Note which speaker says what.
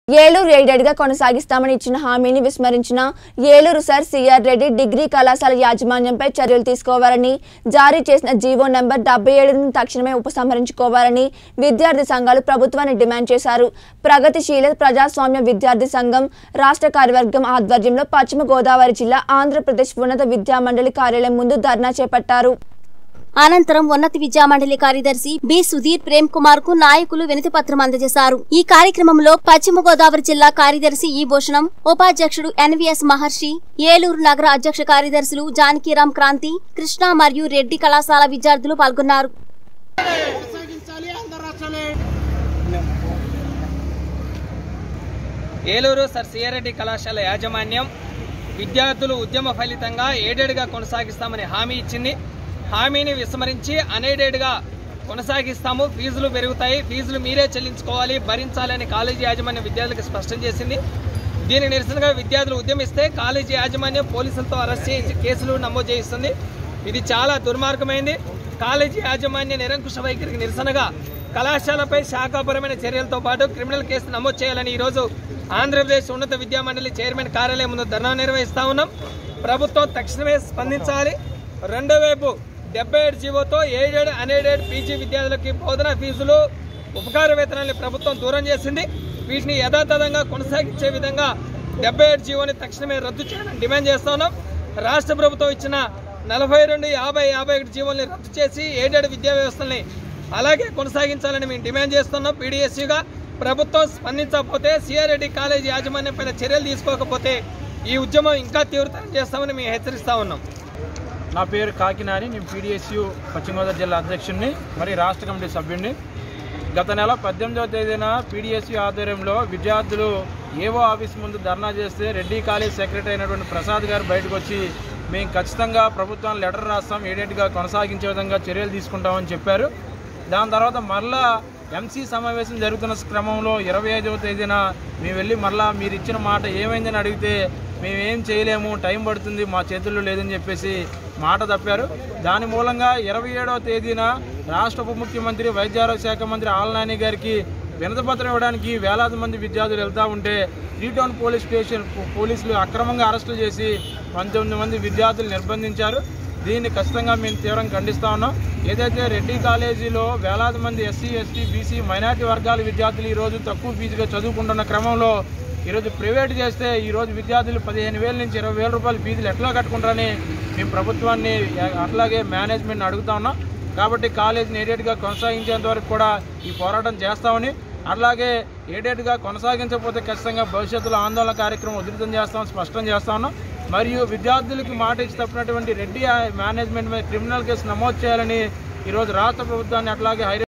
Speaker 1: ఏలూరు ఎయిడెడ్గా కొనసాగిస్తామని ఇచ్చిన హామీని విస్మరించిన Eluru sir CR Reddy degree కళాశాల యాజమాన్యంపై చర్యలు తీసుకోవాలని జారీ చేసిన జీవో నెంబర్ 77ను తక్షణమే ఉపసంహరించుకోవాలని విద్యార్థి సంఘాలు ప్రభుత్వాన్ని డిమాండ్ చేశారు. ప్రగతిశీల ప్రజాస్వామ్య విద్యార్థి సంఘం రాష్ట్ర కార్యవర్గం ఆధ్వర్యంలో పశ్చిమ గోదావరి జిల్లా ఆంధ్రప్రదేశ్ ఉన్నత విద్యామండలి కార్యాలయం ముందు ధర్నా చేపట్టారు.
Speaker 2: అనంతరం ఉన్నత విద్యామండలి కార్యదర్శి బి సుధీర్ ప్రేమ్ కుమార్ కు నాయకులు వినతి పత్రం అందజేశారు. ఈ కార్యక్రమంలో పశ్చిమ గోదావరి జిల్లా కార్యదర్శి ఈ భూషణం, ఉపాధ్యక్షుడు ఎన్వీఎస్ మహర్షి, ఏలూరు నగర అధ్యక్ష కార్యదర్శులు జానకిరామ్ క్రాంతి, కృష్ణ మరియు రెడ్డి కళాశాల విద్యార్థులు పాల్గొన్నారు.
Speaker 3: ఏలూరు సర్ సిఆర్ రెడ్డి కళాశాల యాజమాన్యం విద్యార్థులు ఉద్యమ ఫలితంగా ఎయిడెడ్గా కొనసాగిస్తామని హామీ ఇచ్చింది. హామీని విస్మరించి అన్ఎయిడెడ్గా కొనసాగిస్తాము, ఫీజులు పెరుగుతాయి, ఫీజులు మీరే చెల్లించుకోవాలి, భరించాలని కాలేజీ యాజమాన్యం విద్యార్థులకు స్పష్టం చేసింది. దీని నిరసనగా విద్యార్థులు ఉద్యమిస్తే కాలేజీ యాజమాన్యం పోలీసులతో అరెస్ట్ చేయించి కేసులు నమోదు చేయిస్తుంది. ఇది చాలా దుర్మార్గమైంది. కాలేజీ యాజమాన్య నిరంకుశ వైఖరికి నిరసనగా కళాశాలపై శాఖాపరమైన చర్యలతో పాటు క్రిమినల్ కేసు నమోదు చేయాలని ఈరోజు ఆంధ్రప్రదేశ్ ఉన్నత విద్యామండలి చైర్మన్ కార్యాలయం ముందు ధర్నా నిర్వహిస్తా ఉన్నాం. ప్రభుత్వం తక్షణమే స్పందించాలి. రెండో వైపు 77 జీవోతో ఎయిడెడ్ అన్ఎయిడెడ్ పీజీ విద్యార్థులకి బోధనా ఫీజులు ఉపకార వేతనాన్ని ప్రభుత్వం దూరం చేసింది. వీటిని యథాతథంగా కొనసాగించే విధంగా 77 జీవోని తక్షణమే రద్దు చేయాలని డిమాండ్ చేస్తా ఉన్నాం. రాష్ట్ర ప్రభుత్వం ఇచ్చిన 42, 50, 51 జీవోల్ని రద్దు చేసి ఎయిడెడ్ విద్యా వ్యవస్థల్ని అలాగే కొనసాగించాలని మేము డిమాండ్ చేస్తున్నాం. పీడీఎస్యూగా ప్రభుత్వం స్పందించకపోతే సిఆర్ రెడ్డి కాలేజీ యాజమాన్యం పైన చర్యలు తీసుకోకపోతే ఈ ఉద్యమం ఇంకా తీవ్రతరం చేస్తామని మేము హెచ్చరిస్తా ఉన్నాం.
Speaker 4: నా పేరు కాకినాని, నేను పీడీఎస్యూ పశ్చిమ గోదావరి జిల్లా అధ్యక్షుడిని, మరి రాష్ట్ర కమిటీ సభ్యుడిని. గత నెల 18వ తేదీన పీడీఎస్యూ ఆధ్వర్యంలో విద్యార్థులు ఏవో ఆఫీస్ ముందు ధర్నా చేస్తే రెడ్డి కాలేజ్ సెక్రటరీ అయినటువంటి ప్రసాద్ గారు బయటకు వచ్చి మేము ఖచ్చితంగా ప్రభుత్వాన్ని లెటర్ రాస్తాం, ఎయిడెడ్గా కొనసాగించే విధంగా చర్యలు తీసుకుంటామని చెప్పారు. దాని తర్వాత మరలా ఎంసీ సమావేశం జరుగుతున్న క్రమంలో 25వ తేదీన మేము వెళ్ళి మరలా మీరు ఇచ్చిన మాట ఏమైందని అడిగితే మేమేం చేయలేము, టైం పడుతుంది, మా చేతుల్లో లేదని చెప్పేసి మాట తప్పారు. దాని మూలంగా 27వ తేదీన రాష్ట్ర ఉప ముఖ్యమంత్రి వైద్య ఆరోగ్య శాఖ మంత్రి ఆళ్నాని గారికి వినతిపత్రం ఇవ్వడానికి వేలాది మంది విద్యార్థులు వెళ్తూ ఉంటే 3 టౌన్ పోలీస్ స్టేషన్ పోలీసులు అక్రమంగా అరెస్టులు చేసి 19 మంది విద్యార్థులు నిర్బంధించారు. దీన్ని ఖచ్చితంగా మేము తీవ్రంగా ఖండిస్తూ ఉన్నాం. ఏదైతే రెడ్డి కాలేజీలో వేలాది మంది ఎస్సీ, ఎస్టీ, బీసీ, మైనార్టీ వర్గాల విద్యార్థులు ఈరోజు తక్కువ ఫీజుగా చదువుకుంటున్న క్రమంలో ఈరోజు ప్రైవేట్ చేస్తే ఈరోజు విద్యార్థులు 15,000 నుంచి 20,000 రూపాయల ఫీజులు ఎట్లా కట్టుకుంటారని మేము ప్రభుత్వాన్ని అట్లాగే మేనేజ్మెంట్ని అడుగుతా ఉన్నాం. కాబట్టి కాలేజీని ఎయిడెడ్గా కొనసాగించేంత వరకు కూడా ఈ పోరాటం చేస్తామని, అలాగే ఎయిడెడ్గా కొనసాగించకపోతే ఖచ్చితంగా భవిష్యత్తులో ఆందోళన కార్యక్రమం ఉధృతం చేస్తామని స్పష్టం చేస్తా ఉన్నాం. మరియు విద్యార్థులకు మాట ఇచ్చి తప్పినటువంటి రెడ్డి మేనేజ్మెంట్ మీద క్రిమినల్ కేసు నమోదు చేయాలని ఈరోజు రాష్ట్ర ప్రభుత్వాన్ని అట్లాగే